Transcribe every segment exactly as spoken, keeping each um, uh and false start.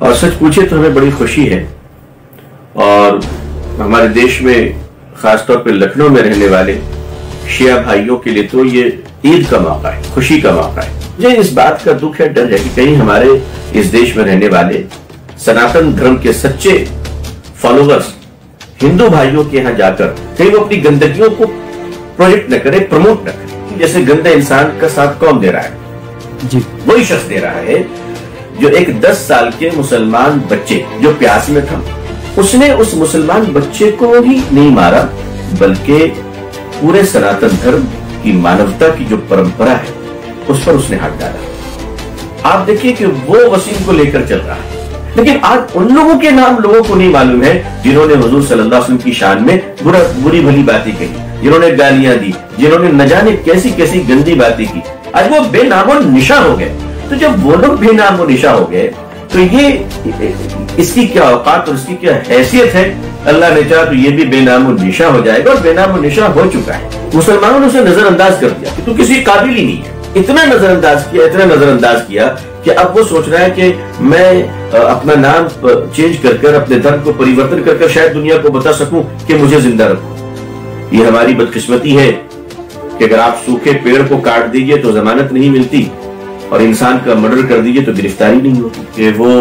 اور سچ پوچھے تو ہمیں بڑی خوشی ہے، اور ہمارے دیش میں خاص طور پہ لکھنؤ میں رہنے والے شیعہ بھائیوں کے لیے تو یہ عید کا موقع ہے، خوشی کا موقع ہے۔ مجھے اس بات کا دکھ ہے، ڈر ہے کہ کہیں ہمارے اس دیش میں رہنے والے سناتن دھرم کے سچے فالوورز ہندو بھائیوں کے یہاں جا کر کہیں وہ اپنی گندگیوں کو پروجیکٹ نہ کرے، پروموٹ نہ کرے۔ جیسے گندے انسان کا ساتھ کون دے رہا ہے؟ جی وہی شخص دے رہا ہے جو ایک دس سال کے مسلمان بچے جو پیاس میں تھا، اس نے اس مسلمان بچے کو ہی نہیں مارا بلکہ پورے سناتن دھرم کی مانوتا کی جو پرمپرا ہے اس پر اس نے ہاتھ ڈالا۔ آپ دیکھیے کہ وہ وسیم کو لے کر چل رہا ہے، لیکن آج ان لوگوں کے نام لوگوں کو نہیں معلوم ہے جنہوں نے حضور صلی اللہ علیہ وسلم کی شان میں بری بھلی باتیں کہی، جنہوں نے گالیاں دی، جنہوں نے نہ جانے کیسی کیسی گندی باتیں کی، آج وہ بے نام و نشاں ہو گئے۔ تو جب وہ لوگ بے نام و نشاں ہو گئے تو یہ اس کی کیا اوقات اور اس کی کیا حیثیت ہے؟ اللہ نے چاہا تو یہ بھی بے نام و نشاں ہو جائے گا، اور بے نام و نشاں ہو چکا ہے۔ مسلمانوں نے اسے نظر انداز کر دیا کہ تو کسی قابل ہی نہیں ہے، اتنا نظر انداز کیا اتنا نظر انداز کیا کہ اب وہ سوچ رہا ہے کہ میں اپنا نام چینج کر کر اپنے دھرم کو پریورتن کر کر شاید دنیا کو بتا سکوں کہ مجھے زندہ رکھو۔ یہ ہماری بدقسمتی ہے کہ اگر آپ سوکھے پیڑ کو کاٹ دیجئے تو ضمانت نہیں ملتی، اور انسان کا مرڈر کر دیجئے تو گرفتاری نہیں ہوتی۔ کہ وہ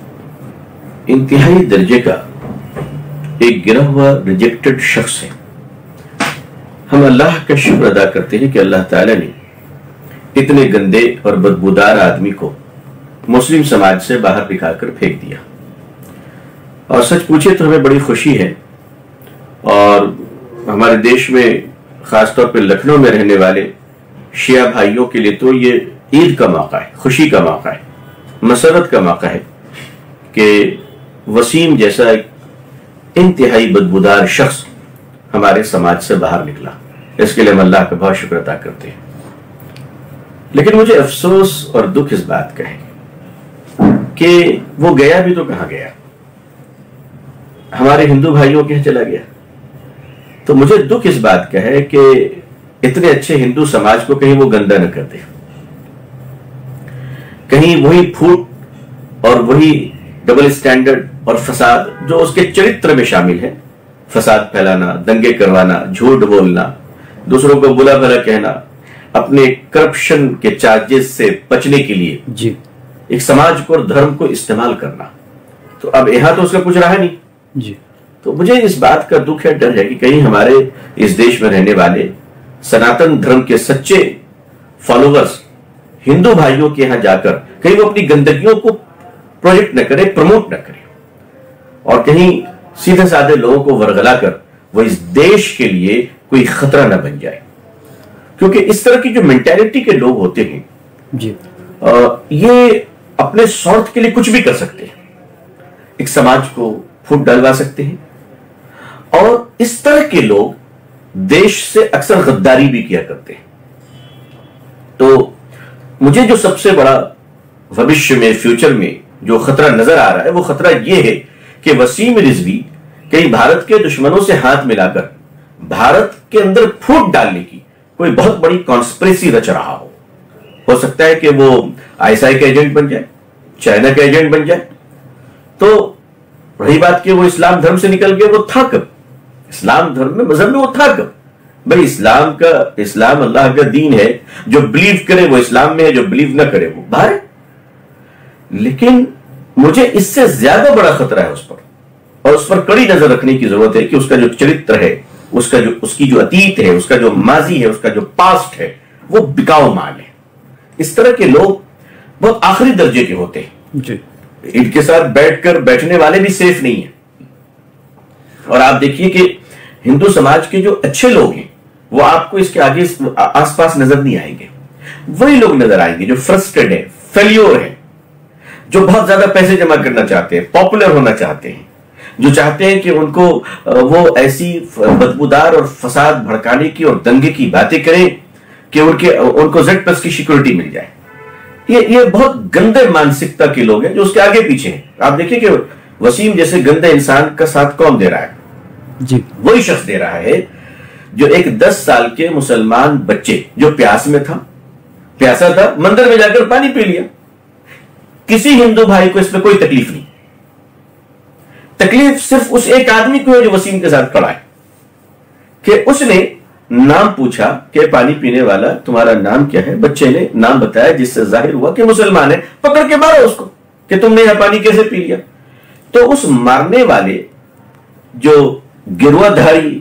انتہائی درجے کا ایک گرا ہوا ریجیکٹڈ شخص ہے۔ ہم اللہ کا شکر ادا کرتے ہیں کہ اللہ تعالیٰ نے اتنے گندے اور بدبودار آدمی کو مسلم سماج سے باہر نکال کر پھینک دیا۔ اور سچ پوچھے تو ہمیں بڑی خوشی ہے، اور ہمارے دیش میں خاص طور پہ لکھنؤ میں رہنے والے شیعہ بھائیوں کے لیے تو یہ عید کا موقع ہے، خوشی کا موقع ہے، مسرت کا موقع ہے کہ وسیم جیسا ایک انتہائی بدبودار شخص ہمارے سماج سے باہر نکلا۔ اس کے لیے ہم اللہ کا بہت شکر ادا کرتے ہیں۔ لیکن مجھے افسوس اور دکھ اس بات کا ہے کہ وہ گیا بھی تو کہاں گیا، ہمارے ہندو بھائیوں کے یہاں چلا گیا۔ تو مجھے دکھ اس بات کا ہے کہ اتنے اچھے ہندو سماج کو کہیں وہ گندا نہ کر دے، کہیں وہی پھوٹ اور وہی ڈبل اسٹینڈرڈ اور فساد جو اس کے چرتر میں شامل ہے، فساد پھیلانا، دنگے کروانا، جھوٹ بولنا، دوسروں کو بلا بھلا کہنا، اپنے کرپشن کے چارجز سے بچنے کے لیے جی ایک سماج کو اور دھرم کو استعمال کرنا، تو اب یہاں تو اس کا کچھ رہا نہیں جی۔ تو مجھے اس بات کا دکھ ہے، ڈر ہے کہ کہیں ہمارے اس دیش میں رہنے والے سناتن دھرم کے سچے فالوورز ہندو بھائیوں کے یہاں جا کر کہیں وہ اپنی گندگیوں کو پروجیکٹ نہ کرے، پروموٹ نہ کرے، اور کہیں سیدھے سادھے لوگوں کو ورغلا کر وہ اس دیش کے لیے کوئی خطرہ نہ بن جائے۔ کیونکہ اس طرح کی جو مینٹیلٹی کے لوگ ہوتے ہیں جی یہ اپنے سوارتھ کے لیے کچھ بھی کر سکتے ہیں، ایک سماج کو پھوٹ ڈالوا سکتے ہیں، اور اس طرح کے لوگ دیش سے اکثر غداری بھی کیا کرتے ہیں۔ تو مجھے جو سب سے بڑا بھوشیہ میں، فیوچر میں جو خطرہ نظر آ رہا ہے وہ خطرہ یہ ہے کہ وسیم رضوی کہیں بھارت کے دشمنوں سے ہاتھ ملا کر بھارت کے اندر پھوٹ ڈالنے کی کوئی بہت بڑی کانسپریسی رچ رہا ہو۔ ہو سکتا ہے کہ وہ آئی ایس آئی کا ایجنٹ بن جائے، چائنا کا ایجنٹ بن جائے۔ تو رہی بات کہ وہ اسلام دھرم سے نکل کے وہ تھا کب؟ اسلام دھرم میں، مذہب میں وہ تھا کب؟ بھئی اسلام کا اسلام اللہ کا دین ہے، جو بلیو کرے وہ اسلام میں ہے، جو بلیو نہ کرے وہ باہر ہے۔ لیکن مجھے اس سے زیادہ بڑا خطرہ ہے اس پر، اور اس پر کڑی نظر رکھنے کی ضرورت ہے کہ اس کا جو چرتر ہے، اس کا جو اس کی جو اتیت ہے، اس کا جو ماضی ہے، اس کا جو پاسٹ ہے، وہ بکاؤ مال ہے۔ اس طرح کے لوگ بہت آخری درجے کے ہوتے ہیں جی، ان کے ساتھ بیٹھ کر بیٹھنے والے بھی سیف نہیں ہیں۔ اور آپ دیکھیے کہ ہندو سماج کے جو اچھے لوگ ہیں وہ آپ کو اس کے آگے آس پاس نظر نہیں آئیں گے، وہی لوگ نظر آئیں گے جو فرسٹریڈ ہیں، فیلیور ہیں، جو بہت زیادہ پیسے جمع کرنا چاہتے ہیں، پاپولر ہونا چاہتے ہیں، جو چاہتے ہیں کہ ان کو وہ ایسی بدبودار اور فساد بھڑکانے کی اور دنگے کی باتیں کریں کہ ان کے ان کو زیڈ پلس کی سیکورٹی مل جائے۔ یہ یہ بہت گندے مانسکتا کے لوگ ہیں جو اس کے آگے پیچھے ہیں۔ آپ دیکھیں کہ وسیم جیسے گندے انسان کا ساتھ کون دے رہا ہے؟ جی وہی شخص دے رہا ہے جو ایک دس سال کے مسلمان بچے جو پیاس میں تھا، پیاسا تھا، مندر میں جا کر پانی پی لیا۔ کسی ہندو بھائی کو اس میں کوئی تکلیف نہیں، तकलीफ सिर्फ उस एक आदमी को है जो वसीम के साथ खड़ा है कि उसने नाम पूछा कि पानी पीने वाला तुम्हारा नाम क्या है। बच्चे ने नाम बताया, जिससे जाहिर हुआ कि मुसलमान है। पकड़ के मारो उसको कि तुमने यह पानी कैसे पी लिया। तो उस मारने वाले जो गिरवाधारी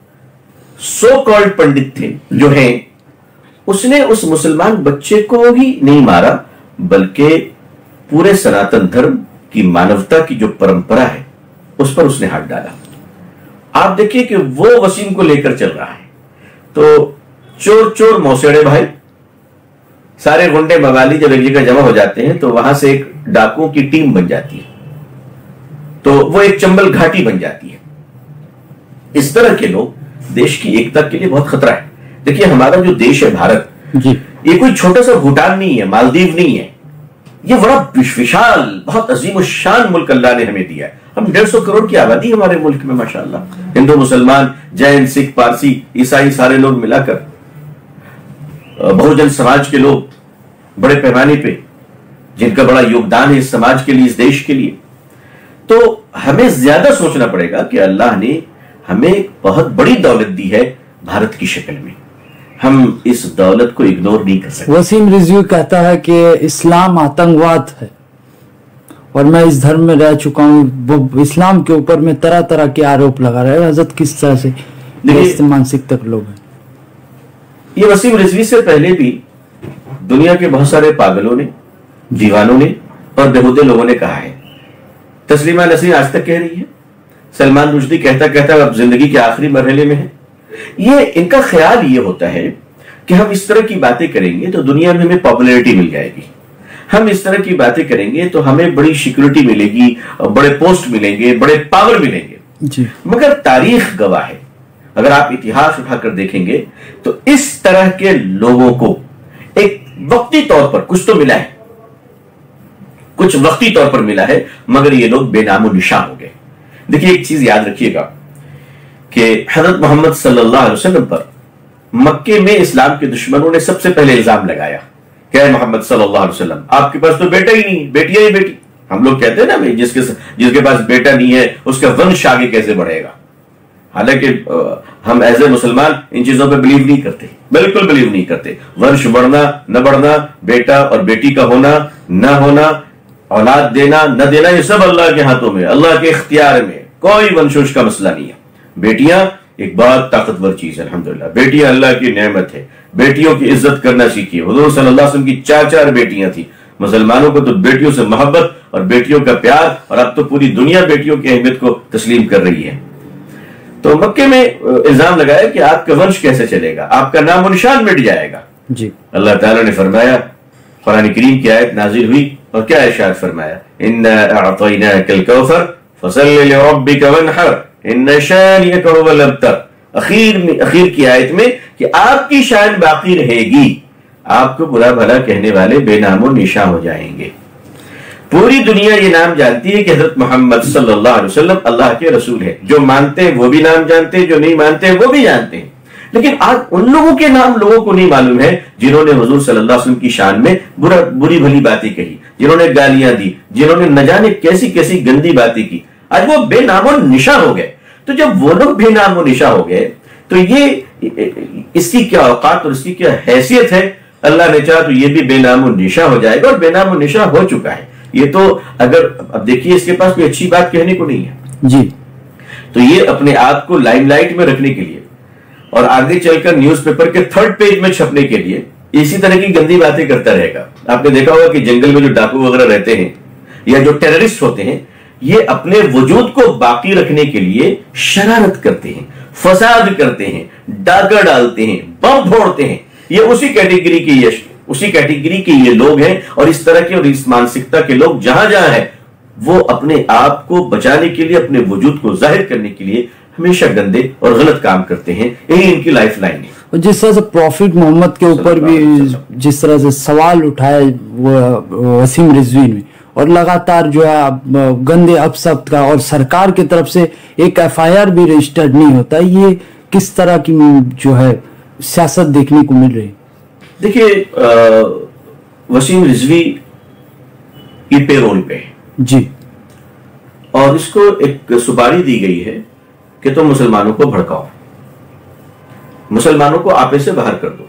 सो कॉल्ड पंडित थे जो हैं, उसने उस मुसलमान बच्चे को ही नहीं मारा, बल्कि पूरे सनातन धर्म की, मानवता की जो परंपरा है उस पर उसने हाथ डाला। आप देखिए कि वो वसीम को लेकर चल रहा है, तो चोर चोर मौसेड़े भाई, सारे गुंडे मवाली जब एक जगह जमा हो जाते हैं तो वहां से एक डाकुओं की टीम बन जाती है, तो वो एक चंबल घाटी बन जाती है। इस तरह के लोग देश की एकता के लिए बहुत खतरा है। देखिए हमारा जो देश है भारत जी, ये कोई छोटा सा भूटान नहीं है, मालदीव नहीं है, ये बड़ा विशाल, बहुत अजीम शान मुल्क अल्लाह ने हमें दिया है। हम डेढ़ सौ करोड़ की आबादी हमारे मुल्क में माशाअल्लाह, हिंदू मुसलमान जैन सिख पारसी ईसाई सारे लोग मिलाकर, बहुजन समाज के लोग बड़े पैमाने पे, जिनका बड़ा योगदान है इस समाज के लिए, इस देश के लिए। तो हमें ज्यादा सोचना पड़ेगा कि अल्लाह ने हमें बहुत बड़ी दौलत दी है भारत की शक्ल में, हम इस दौलत को इग्नोर नहीं कर सकते। वसीम रिजवी कहता है कि इस्लाम आतंकवाद है और मैं इस धर्म में रह चुका हूँ। इस्लाम के ऊपर में तरह तरह के आरोप लगा रहे हैं। हजरत किस तरह से इस मानसिक तक लोग हैं? ये वसीम रिजवी से पहले भी दुनिया के बहुत सारे पागलों ने, दीवानों ने और बेहुदे लोगों ने कहा है। तस्लीमा नसरीन आज तक कह रही है, सलमान रुश्दी कहता कहता अब जिंदगी के आखिरी मरहले में है। ये इनका ख्याल ये होता है कि हम इस तरह की बातें करेंगे तो दुनिया में हमें पॉपुलैरिटी मिल जाएगी, हम इस तरह की बातें करेंगे तो हमें बड़ी सिक्योरिटी मिलेगी, बड़े पोस्ट मिलेंगे, बड़े पावर मिलेंगे जी। मगर तारीख गवाह है, अगर आप इतिहास उठाकर देखेंगे तो इस तरह के लोगों को एक वक्ती तौर पर कुछ तो मिला है, कुछ वक्ती तौर पर मिला है, मगर ये लोग बेनामो निशान हो गए। देखिए एक चीज याद रखिएगा कि हजरत मोहम्मद सल्लल्लाहु अलैहि वसल्लम पर मक्के में इस्लाम के दुश्मनों ने सबसे पहले इल्जाम लगाया कि मोहम्मद सल्लल्लाहु अलैहि वसल्लम आपके पास तो बेटा ही नहीं, बेटियां ही बेटी। हम लोग कहते हैं ना भाई, जिसके जिसके पास बेटा नहीं है उसका वंश आगे कैसे बढ़ेगा। हालांकि हम एज ए मुसलमान इन चीजों पर बिलीव नहीं करते, बिल्कुल बिलीव नहीं करते। वंश बढ़ना न बढ़ना, बेटा और बेटी का होना न होना, औलाद देना न देना, ये सब अल्लाह के हाथों में, अल्लाह के इख्तियार में, कोई वंशों का मसला नहीं है। बेटियां एक बहुत ताकतवर चीज है, अल्हम्दुलिल्लाह। बेटियां अल्लाह की नेमत है, बेटियों की इज्जत करना सीखिए। हुजूर सल्लल्लाहु अलैहि वसल्लम की चार चार बेटियां थी। मुसलमानों को तो बेटियों से मोहब्बत और बेटियों का प्यार, और अब तो पूरी दुनिया बेटियों की अहमियत को तस्लीम कर रही है। तो मक्के में इल्जाम लगाया कि आपका वंश कैसे चलेगा, आपका नाम और निशान मिट जाएगा जी। अल्लाह ताला ने फरमाया, कुरान करीम की आयत नाजिल हुई और क्या इरशाद फरमाया, इन्ना अअतैनाकल कौसर फसल्लि लिरब्बिका वन्हर इन्ना शानिअका हुवल अबतर। आखिर में, आखिर की आयत में कि आपकी शान बाकी रहेगी, आपको बुरा भला कहने वाले बेनामो निशा हो जाएंगे। पूरी दुनिया ये नाम जानती है कि हजरत मोहम्मद सल्लल्लाहु अलैहि वसल्लम अल्लाह के रसूल है। जो मानते हैं वो भी नाम जानते हैं, जो नहीं मानते हैं वो भी जानते हैं। लेकिन आज उन लोगों के नाम लोगों को नहीं मालूम है जिन्होंने हुजूर सल्लल्लाहु अलैहि वसल्लम की शान में बुरा बुरी भली बातें कही, जिन्होंने गालियां दी, जिन्होंने न जाने कैसी कैसी गंदी बातें की। आज वो बेनामो निशा हो गए। तो जब वो लोग बेनामो निशा हो गए तो ये इसकी क्या औकात और इसकी क्या हैसियत है। अल्लाह ने चाहा तो ये भी बेनामो निशा हो जाएगा, और बेनामो निशा हो चुका है। ये तो अगर अब देखिए इसके पास कोई अच्छी बात कहने को नहीं है जी। तो ये अपने आप को लाइमलाइट में रखने के लिए और आगे चलकर न्यूज़पेपर के थर्ड पेज में छपने के लिए इसी तरह की गंदी बातें करता रहेगा। आपने देखा होगा कि जंगल में जो डाकू वगैरह रहते हैं या जो टेररिस्ट होते हैं, ये अपने वजूद को बाकी रखने के लिए शरारत करते हैं, फसाद करते हैं, डाका डालते हैं, बम फोड़ते हैं। ये उसी कैटेगरी की ये उसी कैटेगरी के ये लोग हैं। और इस तरह के और इस मानसिकता के लोग जहां जहां हैं, वो अपने आप को बचाने के लिए, अपने वजूद को जाहिर करने के लिए हमेशा गंदे और गलत काम करते हैं। यही इनकी लाइफ लाइन है। और जिस तरह से प्रॉफिट मोहम्मद के ऊपर भी जिस तरह से सवाल उठाए वो वसीम रिजवी ने, और लगातार जो है गंदे अपशब्द का, और सरकार की तरफ से एक एफ आई आर भी रजिस्टर्ड नहीं होता, ये किस तरह की जो है सियासत देखने को मिल रही है? देखिए वसीम रिजवी ये पेरोल पे है जी। اور اس کو ایک سپاری دی گئی ہے کہ تم مسلمانوں کو بھڑکاؤ، مسلمانوں کو آپے سے باہر کر دو۔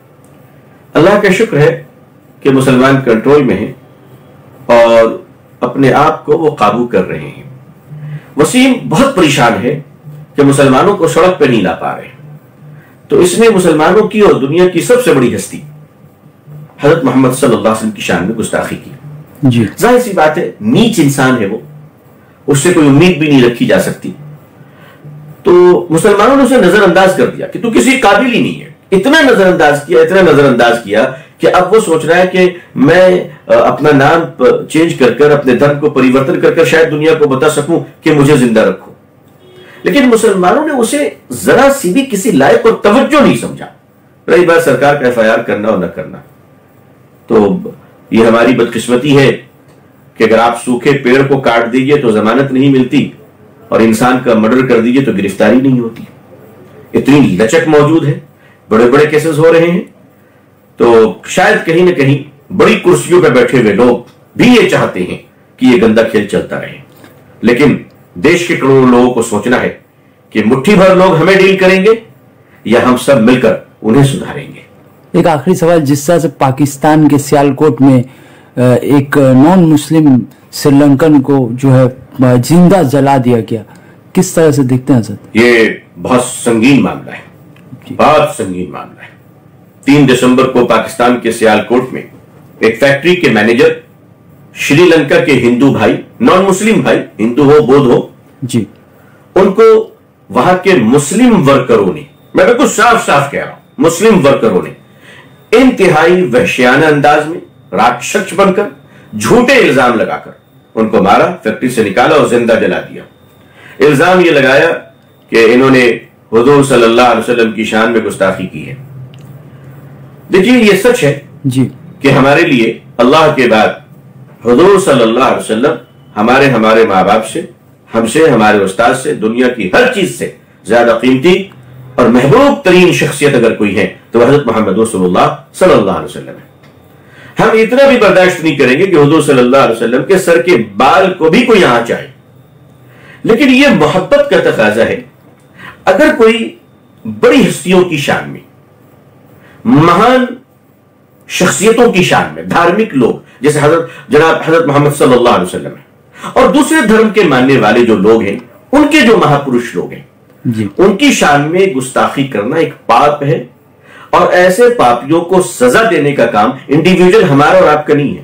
اللہ کا شکر ہے کہ مسلمان کنٹرول میں ہیں اور اپنے آپ کو وہ قابو کر رہے ہیں۔ وسیم بہت پریشان ہے کہ مسلمانوں کو سڑک پہ نہیں لا پا رہے، تو اس نے مسلمانوں کی اور دنیا کی سب سے بڑی ہستی حضرت محمد صلی اللہ علیہ وسلم کی شان میں گستاخی کی۔ جی ظاہر سی بات ہے، نیچ انسان ہے وہ، اس سے کوئی امید بھی نہیں رکھی جا سکتی، تو مسلمانوں نے اسے نظر انداز کر دیا کہ تو کسی قابل ہی نہیں ہے۔ اتنا نظر انداز کیا اتنا نظر انداز کیا کہ اب وہ سوچ رہا ہے کہ میں اپنا نام چینج کر کر اپنے دھرم کو پریورتن کر کر شاید دنیا کو بتا سکوں کہ مجھے زندہ رکھو، لیکن مسلمانوں نے اسے ذرا سی بھی کسی لائق اور توجہ نہیں سمجھا۔ رہی بات سرکار کا ایف آئی آر کرنا اور نہ کرنا، تو یہ ہماری بدقسمتی ہے کہ اگر آپ سوکھے پیڑ کو کاٹ دیجئے تو ضمانت نہیں ملتی، اور انسان کا مرڈر کر دیجئے تو گرفتاری نہیں ہوتی۔ اتنی لچک موجود ہے، بڑے بڑے کیسز ہو رہے ہیں، تو شاید کہیں نہ کہیں بڑی کرسیوں پہ بیٹھے ہوئے لوگ بھی یہ چاہتے ہیں کہ یہ گندا کھیل چلتا رہے، لیکن دیش کے کروڑوں لوگوں کو سوچنا ہے کہ مٹھی بھر لوگ ہمیں ڈیل کریں گے یا ہم سب مل کر انہیں سدھاریں گے۔ ایک آخری سوال، جس طرح سے پاکستان کے سیالکوٹ میں ایک نان مسلم سری لنکن کو جو ہے زندہ جلا دیا گیا، کس طرح سے دیکھتے ہیں سر؟ یہ بہت سنگین معاملہ ہے، بہت سنگین معاملہ ہے۔ تین دسمبر کو پاکستان کے سیالکوٹ میں ایک فیکٹری کے مینیجر شری لنکا کے ہندو بھائی، نان مسلم بھائی، ہندو ہو بودھ ہو، جی، ان کو وہاں کے مسلم ورکروں نے، میں بالکل صاف صاف کہہ رہا ہوں، مسلم ورکروں نے انتہائی وحشیانہ انداز میں راکشس بن کر جھوٹے الزام لگا کر ان کو مارا، فیکٹری سے نکالا اور زندہ جلا دیا۔ الزام یہ لگایا کہ انہوں نے حضور صلی اللہ علیہ وسلم کی شان میں گستاخی کی ہے۔ دیکھیے یہ سچ ہے جی کہ ہمارے لیے اللہ کے بعد حضور صلی اللہ علیہ وسلم ہمارے ہمارے ماں باپ سے، ہم سے، ہمارے استاد سے، دنیا کی ہر چیز سے زیادہ قیمتی اور محبوب ترین شخصیت اگر کوئی ہے تو حضرت محمد رسول اللہ صلی اللہ علیہ وسلم ہے۔ ہم اتنا بھی برداشت نہیں کریں گے کہ حضور صلی اللہ علیہ وسلم کے سر کے بال کو بھی کوئی یہاں چاہے، لیکن یہ محبت کا تقاضا ہے۔ اگر کوئی بڑی ہستیوں کی شان میں، مہان شخصیتوں کی شان میں، دھارمک لوگ جیسے حضرت جناب حضرت محمد صلی اللہ علیہ وسلم ہے، اور دوسرے دھرم کے ماننے والے جو لوگ ہیں، ان کے جو مہاپروش لوگ ہیں، جی، ان کی شان میں گستاخی کرنا ایک پاپ ہے، اور ایسے پاپیوں کو سزا دینے کا کام انڈیویجل ہمارا اور آپ کا نہیں ہے،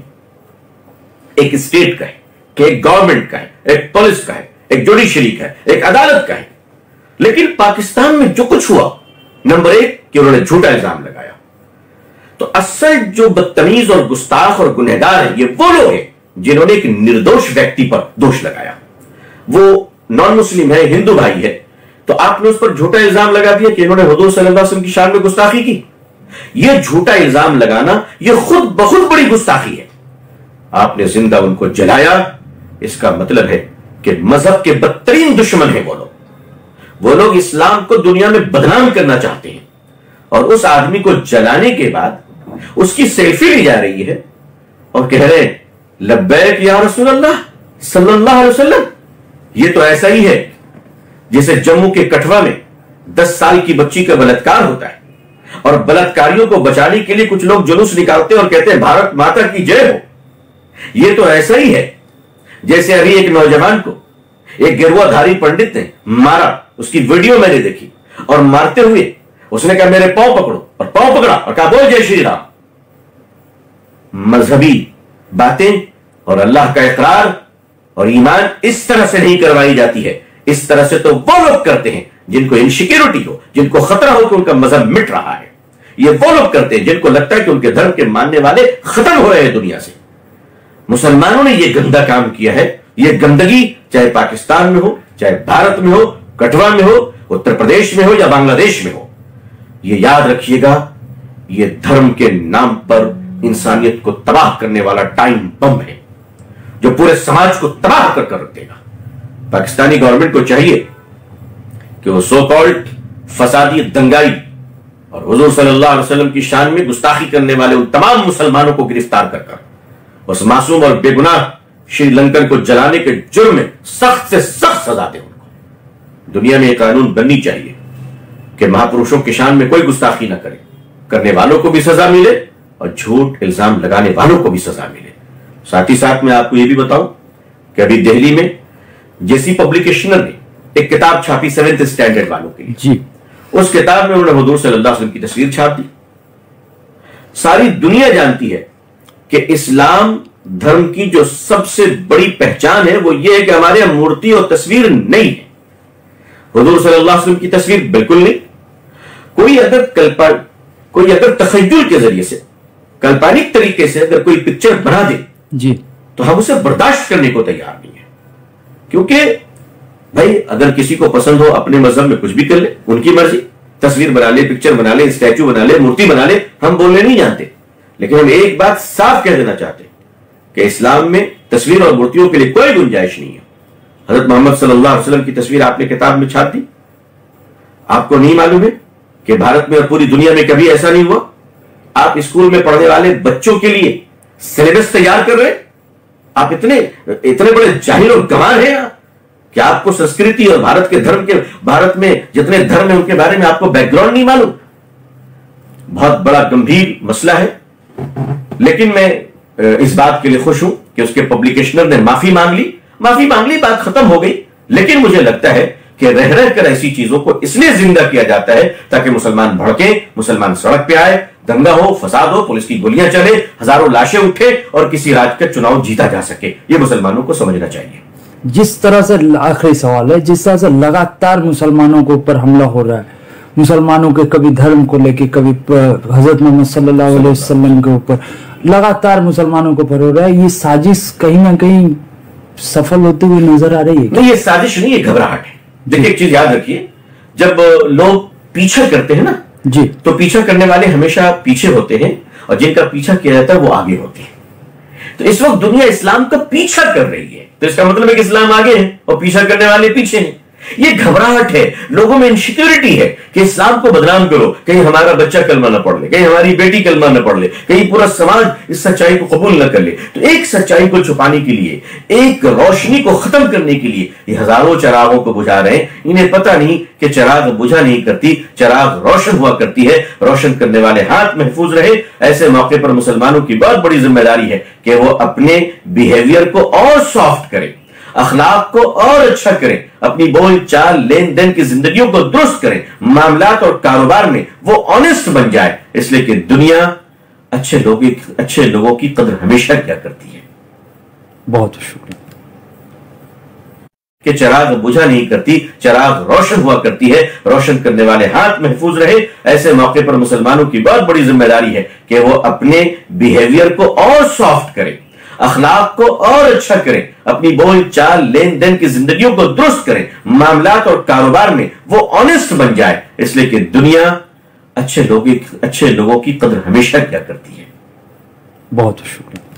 ایک اسٹیٹ کا ہے، کہ ایک گورنمنٹ کا ہے، ایک پولیس کا ہے، ایک جوڈیشری کا ہے، ایک عدالت کا ہے۔ لیکن پاکستان میں جو کچھ ہوا، نمبر ایک کہ انہوں نے جھوٹا الزام لگایا، تو اصل جو بدتمیز اور گستاخ اور گنہگار ہیں یہ وہ لوگ ہیں جنہوں نے ایک نردوش ویکتی پر دوش لگایا۔ وہ نان مسلم ہے، ہندو بھائی ہے، تو آپ نے اس پر جھوٹا الزام لگا دیا کہ انہوں نے حضور صلی اللہ علیہ وسلم کی شان میں گستاخی کی۔ یہ جھوٹا الزام لگانا یہ خود بخود بڑی گستاخی ہے۔ آپ نے زندہ ان کو جلایا، اس کا مطلب ہے کہ مذہب کے بدترین دشمن ہیں وہ لوگ۔ وہ لوگ اسلام کو دنیا میں بدنام کرنا چاہتے ہیں، اور اس آدمی کو جلانے کے بعد اس کی سیلفی لی جا رہی ہے اور کہہ رہے ہیں لبیک یا رسول اللہ صلی اللہ علیہ وسلم۔ یہ تو ایسا ہی ہے جیسے جموں کے کٹھوا میں دس سال کی بچی کا بلاತ್ಕಾರ ہوتا ہے، اور بلاತ್ਕਾریوں کو بچانے کے لیے کچھ لوگ جلوس نکالتے اور کہتے ہیں بھارت ماتا کی جے ہو۔ یہ تو ایسا ہی ہے جیسے ابھی ایک نوجوان کو ایک گروہ دھاری پنڈت نے مارا، اس کی ویڈیو میں نے دیکھی، اور مارتے ہوئے اس نے کہا میرے پاؤں پکڑو، اور پاؤں پکڑا اور کہا بول جے شری رام۔ مذہبی باتیں اور اللہ کا اقرار اور ایمان اس طرح سے نہیں کروائی جاتی ہے۔ اس طرح سے تو وہ لوگ کرتے ہیں جن کو انسیکیورٹی ہو، جن کو خطرہ ہو کہ ان کا مذہب مٹ رہا ہے۔ یہ وہ لوگ کرتے ہیں جن کو لگتا ہے کہ ان کے دھرم کے ماننے والے ختم ہو رہے ہیں دنیا سے۔ مسلمانوں نے یہ گندا کام کیا ہے۔ یہ گندگی چاہے پاکستان میں ہو، چاہے بھارت میں ہو، کٹھوا میں ہو، اتر پردیش میں ہو یا بنگلہ دیش میں ہو، یہ یاد رکھیے گا، یہ دھرم کے نام پر انسانیت کو تباہ کرنے والا ٹائم بم ہے جو پورے سماج کو تباہ کر کر رکھ دے گا۔ پاکستانی گورنمنٹ کو چاہیے کہ وہ سو کالڈ فسادی دنگائی اور حضور صلی اللہ علیہ وسلم کی شان میں گستاخی کرنے والے ان تمام مسلمانوں کو گرفتار کر کر اس معصوم اور بے گناہ श्री लंकन को जलाने के जुर्म में सख्त से सख्त सजा दे उनको। दुनिया में एक कानून बननी चाहिए कि महापुरुषों की शान में कोई गुस्ताखी ना करे, करने वालों को भी सजा मिले और झूठ इल्जाम लगाने वालों को भी सजा मिले। साथ ही साथ मैं आपको यह भी बताऊं कि अभी दिल्ली में जेसी पब्लिकेशनर ने एक किताब छापी सेवेंथ स्टैंडर्ड वालों के लिए जी। उस किताब में उन्होंने हुजूर सल्लल्लाहु अलैहि वसल्लम की तस्वीर छाप दी। सारी दुनिया जानती है कि इस्लाम धर्म की जो सबसे बड़ी पहचान है वो ये है कि हमारे यहां मूर्ति और तस्वीर नहीं है। हुजूर सल्लल्लाहु अलैहि वसल्लम की तस्वीर बिल्कुल नहीं। कोई अगर कल्पना कोई अगर तखय्युल के जरिए से काल्पनिक तरीके से अगर कोई पिक्चर बना दे जी तो हम उसे बर्दाश्त करने को तैयार नहीं है। क्योंकि भाई अगर किसी को पसंद हो अपने मजहब में कुछ भी कर ले, उनकी मर्जी, तस्वीर बना ले, पिक्चर बना ले, स्टैचू बना ले, मूर्ति बना ले, हम बोलने नहीं जानते। लेकिन हम एक बात साफ कह देना चाहते हैं कि इस्लाम में तस्वीर और मूर्तियों के लिए कोई गुंजाइश नहीं है। हजरत मोहम्मद सल्लल्लाहु अलैहि वसल्लम की तस्वीर आपने किताब में छाप दी। आपको नहीं मालूम है कि भारत में और पूरी दुनिया में कभी ऐसा नहीं हुआ? आप स्कूल में पढ़ने वाले बच्चों के लिए सिलेबस तैयार कर रहे हैं? आप इतने इतने बड़े जाहिल और गंवार हैं कि आपको संस्कृति और भारत के धर्म के भारत में जितने धर्म है उनके बारे में आपको बैकग्राउंड नहीं मालूम। बहुत बड़ा गंभीर मसला है। लेकिन मैं इस बात के लिए खुश हूं कि उसके पब्लिकेशनर ने माफी मांग ली माफी मांग ली बात खत्म हो गई। लेकिन मुझे लगता है कि रह रह कर ऐसी चीजों को इसलिए जिंदा किया जाता है ताकि मुसलमान भड़के, मुसलमान सड़क पे आए, दंगा हो, फसाद हो, पुलिस की गोलियां चले, हजारों लाशें उठे और किसी राज्य का चुनाव जीता जा सके। ये मुसलमानों को समझना चाहिए। जिस तरह से आखिरी सवाल है, जिस तरह से लगातार मुसलमानों के ऊपर हमला हो रहा है, मुसलमानों के कभी धर्म को लेके, कभी हजरत मोहम्मद सल्लल्लाहु अलैहि वसल्लम के ऊपर लगातार मुसलमानों के ऊपर हो रहा है, ये साजिश कहीं ना कहीं सफल होती हुई नजर आ रही है? नहीं, ये साजिश नहीं, ये घबराहट है। देखिए एक चीज याद रखिए, जब लोग पीछा करते हैं ना जी, तो पीछा करने वाले हमेशा पीछे होते हैं और जिनका पीछा किया जाता है वो आगे होते हैं। तो इस वक्त दुनिया इस्लाम का पीछा कर रही है, तो इसका मतलब है कि इस्लाम आगे है और पीछा करने वाले पीछे हैं। ये घबराहट है, लोगों में इनसिक्योरिटी है कि इस्लाम को बदनाम करो, कहीं हमारा बच्चा कलमा न पढ़ ले, कहीं हमारी बेटी कलमा न पढ़ ले, कहीं पूरा समाज इस सच्चाई को कबूल न कर ले। तो एक सच्चाई को छुपाने के लिए, एक रोशनी को खत्म करने के लिए ये हजारों चरागों को बुझा रहे हैं। इन्हें पता नहीं कि चराग बुझा नहीं करती, चराग रोशन हुआ करती है। रोशन करने वाले हाथ महफूज रहे। ऐसे मौके पर मुसलमानों की बहुत बड़ी जिम्मेदारी है कि वो अपने बिहेवियर को और सॉफ्ट करें, अखलाक को और अच्छा करें, अपनी बोल चाल लेन देन की जिंदगियों को दुरुस्त करें, मामलात और कारोबार में वो ऑनेस्ट बन जाए। इसलिए कि दुनिया अच्छे लोगों अच्छे लोगों की कदर हमेशा क्या करती है। बहुत शुक्रिया। कि चराग बुझा नहीं करती, चराग रोशन हुआ करती है। रोशन करने वाले हाथ महफूज रहे। ऐसे मौके पर मुसलमानों की बहुत बड़ी जिम्मेदारी है कि वो अपने बिहेवियर को और सॉफ्ट करें, अखलाक को और अच्छा करें, अपनी बोल चाल लेन देन की जिंदगियों को दुरुस्त करें, मामलात और कारोबार में वो ऑनेस्ट बन जाए। इसलिए कि दुनिया अच्छे लोगों अच्छे लोगों की कदर हमेशा क्या करती है। बहुत शुक्रिया।